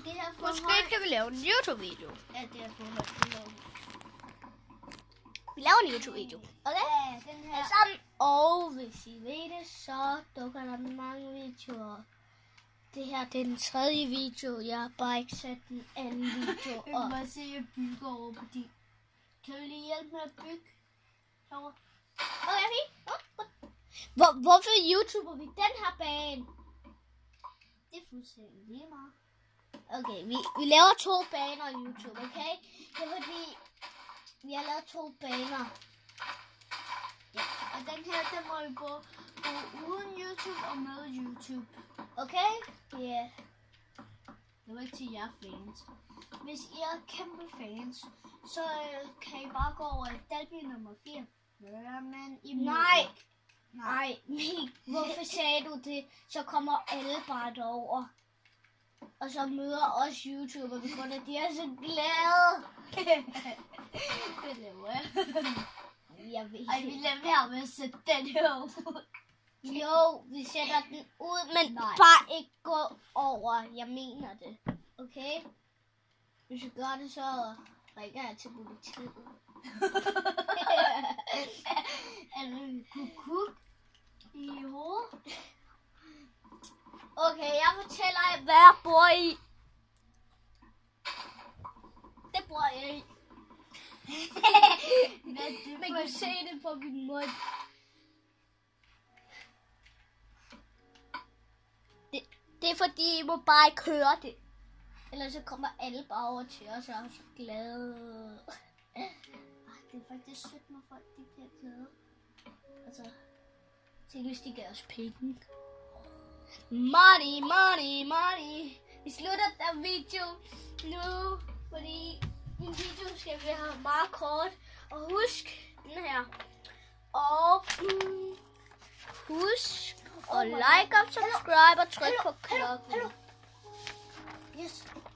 det her Måske kan vi lave en YouTube-video. Ja, det er forhold. Vi laver en YouTube-video. Okay? Ja, den her. Sammen. Og hvis I ved det, så dukker der mange videoer. Det her det er den tredje video. Jeg har bare ikke sat den anden video op. Jeg kan bare se, at jeg bygger over på din. Kan du lige hjælpe med at bygge? Herovre. Okay, fint. Hvorfor YouTuber vi den her bane? Det er fuldstændig lige meget. Okay, vi laver 2 baner i YouTube, okay? Det er fordi, vi har lavet 2 baner. Ja, og den her, den må vi bruge uden YouTube og med YouTube. Okay? Ja. Yeah. Det var ikke til jer fans. Hvis I er kæmpe fans, så kan I bare gå over i Dalby nummer 4. Men I Nej, hvorfor sagde du det? Så kommer alle bare derover. Og så møder os YouTuber på grund af, at de er så glade. Det laver jeg. Jeg ved Ej, vi lader være med at sætte den her ud. Jo, vi sætter den ud, men Nej. bare ikke gå over. Jeg mener det. Okay? Hvis jeg gør det, så ringer jeg til politiet. Eller kukuk i hovedet. Okay, jeg fortæller jer, hvad jeg bor i. Det bor jeg i. Man kan se det på min mund. Det er fordi, I må bare ikke høre det. Ellers så kommer alle bare over til os og er så glade. Det er faktisk sødt, når folk de bliver glade. Altså, tænk hvis de gav os penge. Money, money, money. Vi slutter den video nu, fordi min video skal være meget kort. Og husk den her. Og husk at like og subscribe og tryk på klokken. Yes.